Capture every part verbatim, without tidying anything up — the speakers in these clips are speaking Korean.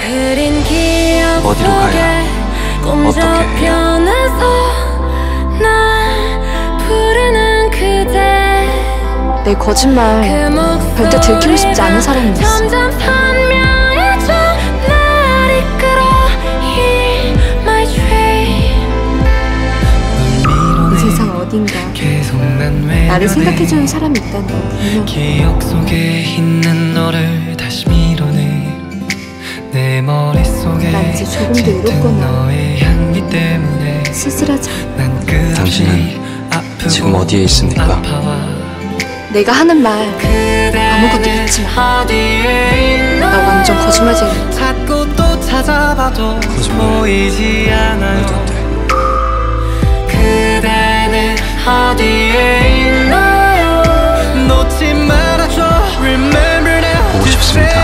어디로 가야 어떻게 해야 내 거짓말 절대 들키고 싶지 않은 사람이 있어. 이 세상 어딘가 나를 생각해주는 사람이 있다는 건 분명해. 기억 속에 있는 너를 다시 밀어내 내 머릿속에 난 이제 조금 더 이롭거나 너의 향기 때문에 쓸쓸하지 않아. 당신은 지금 어디에 있습니까? 내가 하는 말 아무것도 믿지 마. 나 완전 거짓말쟁이. 찾고 또 찾아봐도 보이지 않아요. 말도 안 돼. 그대는 어디에 있나요? 놓지 말아줘. Remember now. 보고 싶습니다.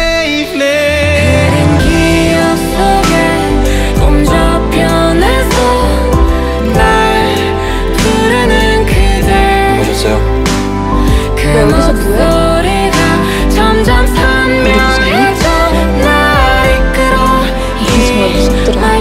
그린 기억 속에 꿈저 변해서 날 부르는 그대. 오셨어요? 너 여기서 뭐해? 점점 선명해져 날 이끌어. 이게 정말 무섭더라.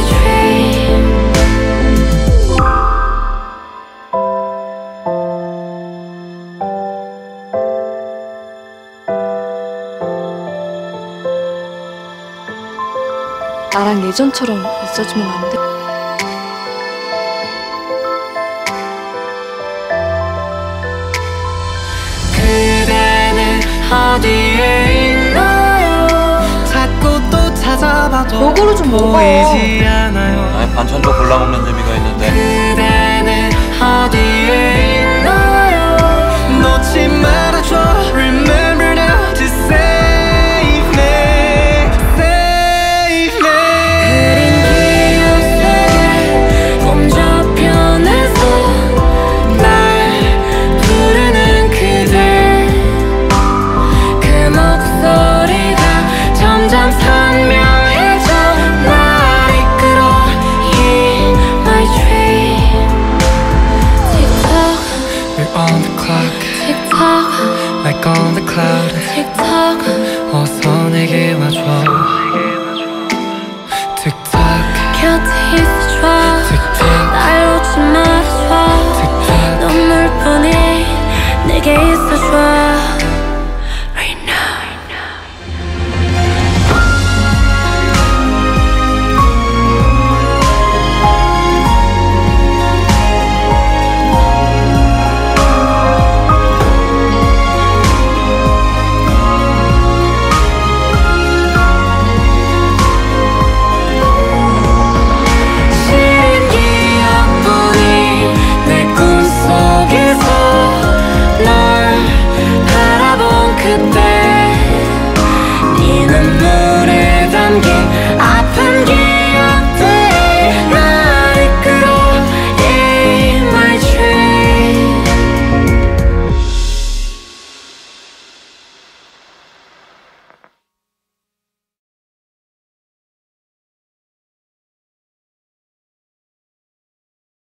나랑 예전처럼 있어주면 안 돼? 그대는 어디에 있나요? 찾고 또 찾아봐도 요거를 좀 먹어. 보이지 않아요. 아니 반찬도 골라 먹는 재미가 있는데. 그대는 어디에